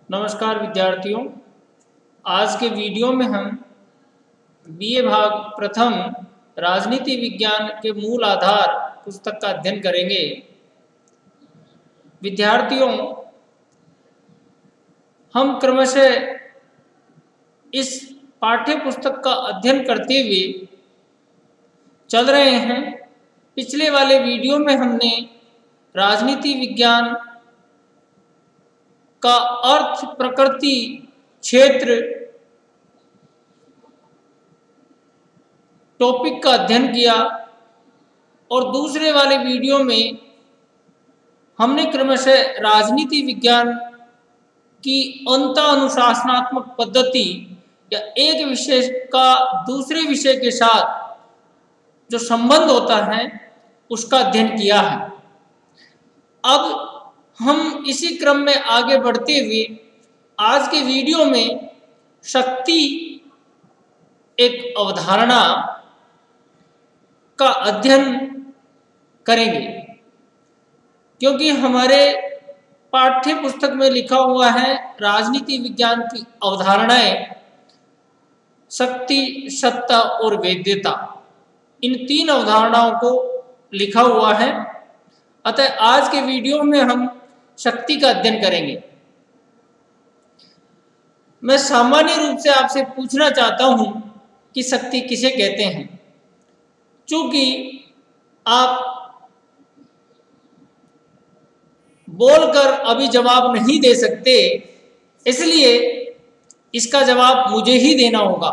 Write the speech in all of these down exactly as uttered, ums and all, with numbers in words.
नमस्कार विद्यार्थियों, आज के वीडियो में हम बीए भाग प्रथम राजनीति विज्ञान के मूल आधार पुस्तक का अध्ययन करेंगे। विद्यार्थियों, हम क्रमशः इस पाठ्य पुस्तक का अध्ययन करते हुए चल रहे हैं। पिछले वाले वीडियो में हमने राजनीति विज्ञान का अर्थ, प्रकृति, क्षेत्र टॉपिक का अध्ययन किया और दूसरे वाले वीडियो में हमने क्रमशः राजनीति विज्ञान की अंतःअनुशासनात्मक पद्धति या एक विषय का दूसरे विषय के साथ जो संबंध होता है उसका अध्ययन किया है। अब हम इसी क्रम में आगे बढ़ते हुए आज के वीडियो में शक्ति एक अवधारणा का अध्ययन करेंगे, क्योंकि हमारे पाठ्य पुस्तक में लिखा हुआ है राजनीति विज्ञान की अवधारणाएं शक्ति, सत्ता और वैधता, इन तीन अवधारणाओं को लिखा हुआ है। अतः आज के वीडियो में हम शक्ति का अध्ययन करेंगे। मैं सामान्य रूप से आपसे पूछना चाहता हूं कि शक्ति किसे कहते हैं। चूंकि आप बोलकर अभी जवाब नहीं दे सकते, इसलिए इसका जवाब मुझे ही देना होगा।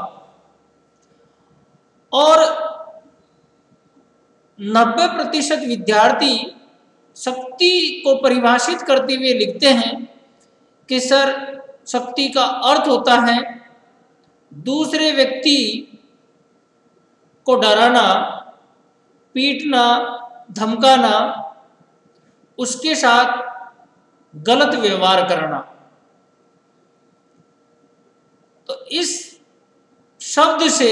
और नब्बे प्रतिशत विद्यार्थी शक्ति को परिभाषित करते हुए लिखते हैं कि सर, शक्ति का अर्थ होता है दूसरे व्यक्ति को डराना, पीटना, धमकाना, उसके साथ गलत व्यवहार करना। तो इस शब्द से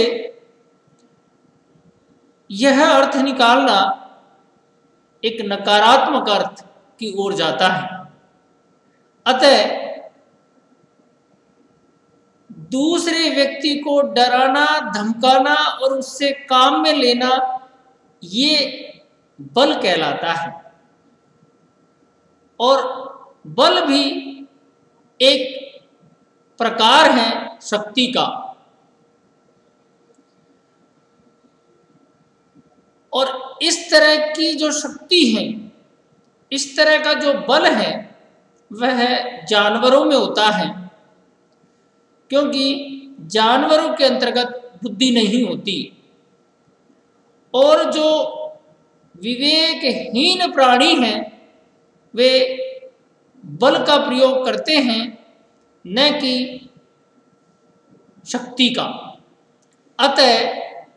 यह अर्थ निकालना एक नकारात्मक अर्थ की ओर जाता है। अतः दूसरे व्यक्ति को डराना, धमकाना और उससे काम में लेना, ये बल कहलाता है। और बल भी एक प्रकार है शक्ति का। और इस तरह की जो शक्ति है, इस तरह का जो बल है, वह जानवरों में होता है, क्योंकि जानवरों के अंतर्गत बुद्धि नहीं होती। और जो विवेकहीन प्राणी हैं, वे बल का प्रयोग करते हैं, न कि शक्ति का। अतः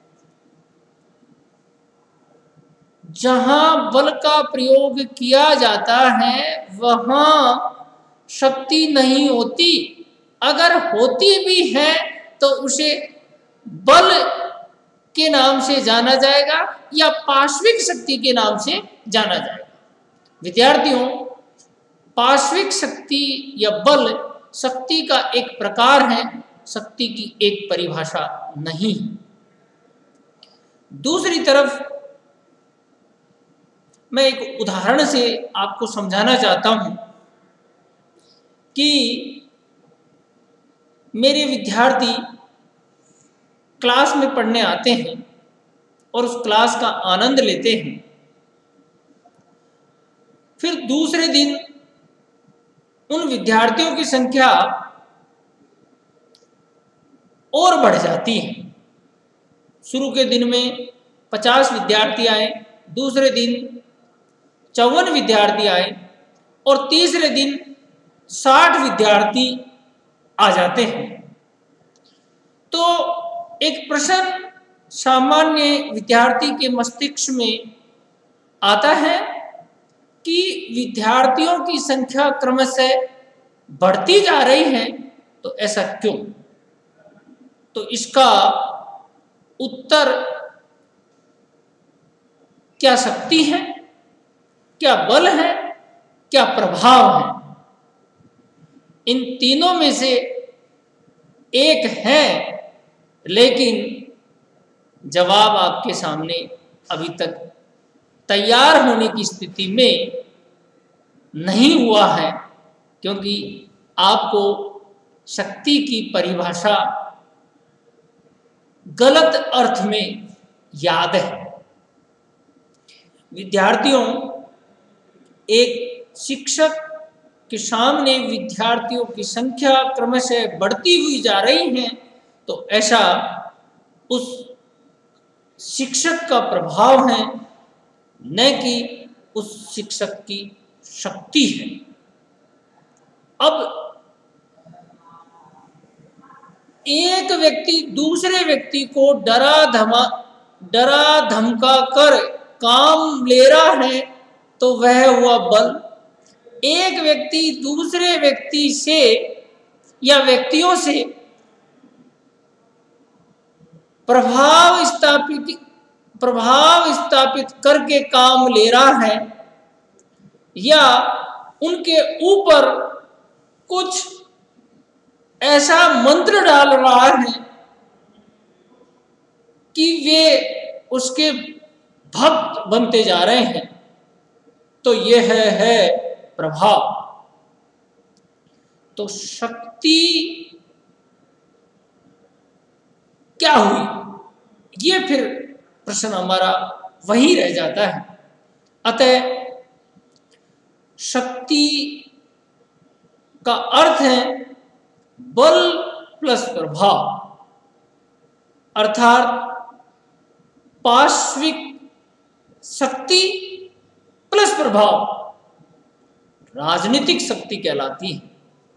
जहां बल का प्रयोग किया जाता है वहां शक्ति नहीं होती। अगर होती भी है तो उसे बल के नाम से जाना जाएगा या पाश्विक शक्ति के नाम से जाना जाएगा। विद्यार्थियों, पाश्विक शक्ति या बल शक्ति का एक प्रकार है, शक्ति की एक परिभाषा नहीं है। दूसरी तरफ मैं एक उदाहरण से आपको समझाना चाहता हूं कि मेरे विद्यार्थी क्लास में पढ़ने आते हैं और उस क्लास का आनंद लेते हैं। फिर दूसरे दिन उन विद्यार्थियों की संख्या और बढ़ जाती है। शुरू के दिन में पचास विद्यार्थी आए, दूसरे दिन चौवन विद्यार्थी आए और तीसरे दिन साठ विद्यार्थी आ जाते हैं। तो एक प्रश्न सामान्य विद्यार्थी के मस्तिष्क में आता है कि विद्यार्थियों की संख्या क्रमशः बढ़ती जा रही है, तो ऐसा क्यों? तो इसका उत्तर क्या शक्ति है, क्या बल है, क्या प्रभाव है? इन तीनों में से एक है, लेकिन जवाब आपके सामने अभी तक तैयार होने की स्थिति में नहीं हुआ है, क्योंकि आपको शक्ति की परिभाषा गलत अर्थ में याद है। विद्यार्थियों, एक शिक्षक के सामने विद्यार्थियों की संख्या क्रमशः बढ़ती हुई जा रही है, तो ऐसा उस शिक्षक का प्रभाव है, न कि उस शिक्षक की शक्ति है। अब एक व्यक्ति दूसरे व्यक्ति को डरा धमा डरा धमका कर काम ले रहा है तो वह हुआ बल। एक व्यक्ति दूसरे व्यक्ति से या व्यक्तियों से प्रभाव स्थापित प्रभाव स्थापित करके काम ले रहा है या उनके ऊपर कुछ ऐसा मंत्र डाल रहा है कि वे उसके भक्त बनते जा रहे हैं, तो यह है, है प्रभाव। तो शक्ति क्या हुई, ये फिर प्रश्न हमारा वही रह जाता है। अतः शक्ति का अर्थ है बल प्लस प्रभाव, अर्थात पार्श्विक शक्ति प्लस प्रभाव राजनीतिक शक्ति कहलाती है।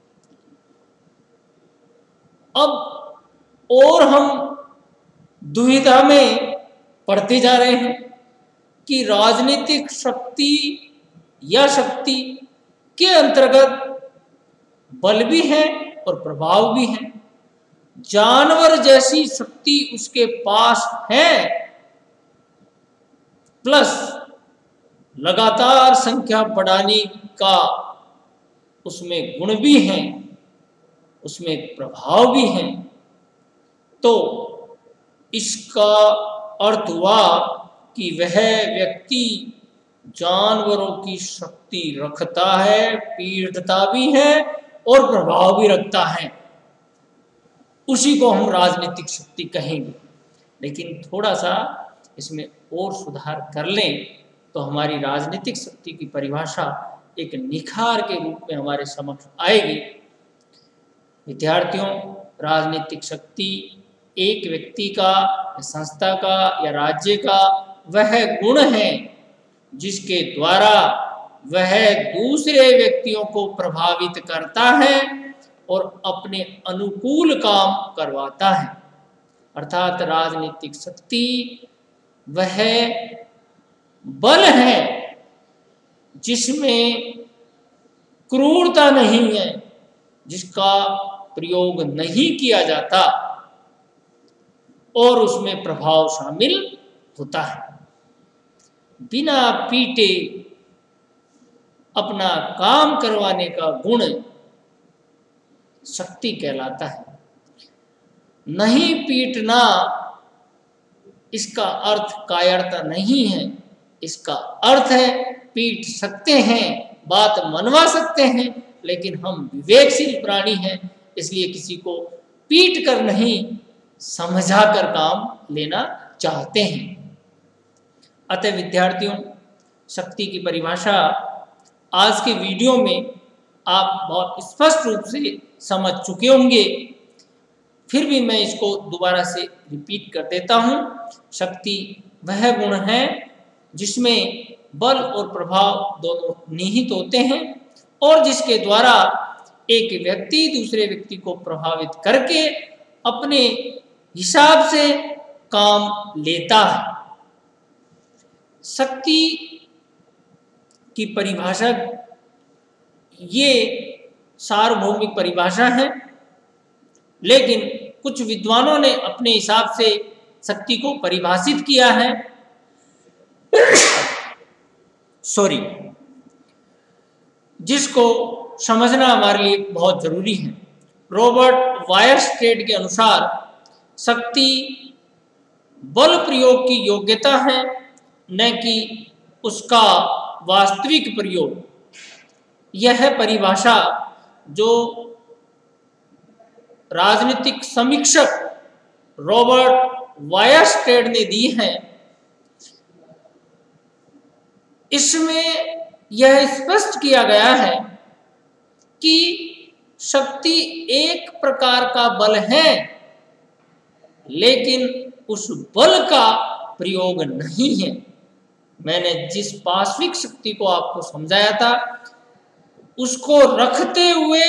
अब और हम दुविधा में पढ़ते जा रहे हैं कि राजनीतिक शक्ति या शक्ति के अंतर्गत बल भी है और प्रभाव भी है। जानवर जैसी शक्ति उसके पास है, प्लस लगातार संख्या बढ़ाने का उसमें गुण भी है, उसमें प्रभाव भी है। तो इसका अर्थ हुआ कि वह व्यक्ति जानवरों की शक्ति रखता है, पीड़ता भी है और प्रभाव भी रखता है। उसी को हम राजनीतिक शक्ति कहेंगे। लेकिन थोड़ा सा इसमें और सुधार कर लें तो हमारी राजनीतिक शक्ति की परिभाषा एक निखार के रूप में हमारे समक्ष आएगी। विद्यार्थियों, राजनीतिक शक्ति एक व्यक्ति का, संस्था का या राज्य का वह गुण है जिसके द्वारा वह दूसरे व्यक्तियों को प्रभावित करता है और अपने अनुकूल काम करवाता है। अर्थात राजनीतिक शक्ति वह बल है जिसमें क्रूरता नहीं है, जिसका प्रयोग नहीं किया जाता और उसमें प्रभाव शामिल होता है। बिना पीटे अपना काम करवाने का गुण शक्ति कहलाता है। नहीं पीटना इसका अर्थ कायरता नहीं है, इसका अर्थ है पीट सकते हैं, बात मनवा सकते हैं, लेकिन हम विवेकशील प्राणी हैं, इसलिए किसी को पीट कर नहीं समझा कर काम लेना चाहते हैं। अतः विद्यार्थियों, शक्ति की परिभाषा आज के वीडियो में आप बहुत स्पष्ट रूप से समझ चुके होंगे। फिर भी मैं इसको दोबारा से रिपीट कर देता हूँ। शक्ति वह गुण है जिसमें बल और प्रभाव दोनों निहित होते हैं और जिसके द्वारा एक व्यक्ति दूसरे व्यक्ति को प्रभावित करके अपने हिसाब से काम लेता है। शक्ति की परिभाषा ये सार्वभौमिक परिभाषा है, लेकिन कुछ विद्वानों ने अपने हिसाब से शक्ति को परिभाषित किया है। सॉरी जिसको समझना हमारे लिए बहुत जरूरी है। रॉबर्ट वायरस्टेड के अनुसार शक्ति बल प्रयोग की योग्यता है, न कि उसका वास्तविक प्रयोग। यह परिभाषा जो राजनीतिक समीक्षक रॉबर्ट वायरस्टेड ने दी है, इसमें यह स्पष्ट किया गया है कि शक्ति एक प्रकार का बल है, लेकिन उस बल का प्रयोग नहीं है। मैंने जिस पार्श्विक शक्ति को आपको समझाया था, उसको रखते हुए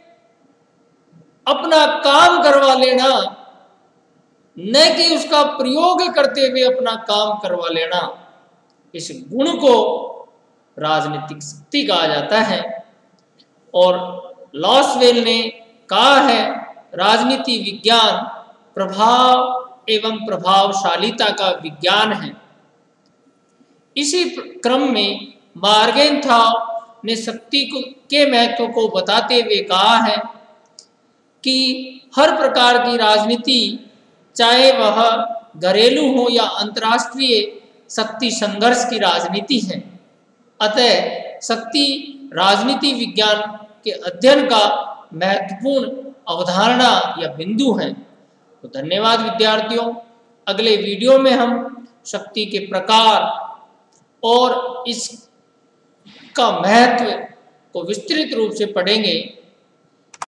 अपना काम करवा लेना, न कि उसका प्रयोग करते हुए अपना काम करवा लेना, इस गुण को राजनीतिक शक्ति कहा जाता है। और लॉसवेल ने कहा है, राजनीति विज्ञान प्रभाव एवं प्रभावशालीता का विज्ञान है। इसी क्रम में मार्गेनथाउ ने शक्ति को के महत्व को बताते हुए कहा है कि हर प्रकार की राजनीति, चाहे वह घरेलू हो या अंतर्राष्ट्रीय, शक्ति संघर्ष की राजनीति है। अतः शक्ति राजनीति विज्ञान के अध्ययन का महत्वपूर्ण अवधारणा या बिंदु है। तो धन्यवाद विद्यार्थियों। अगले वीडियो में हम शक्ति के प्रकार और इसका महत्व को विस्तृत रूप से पढ़ेंगे।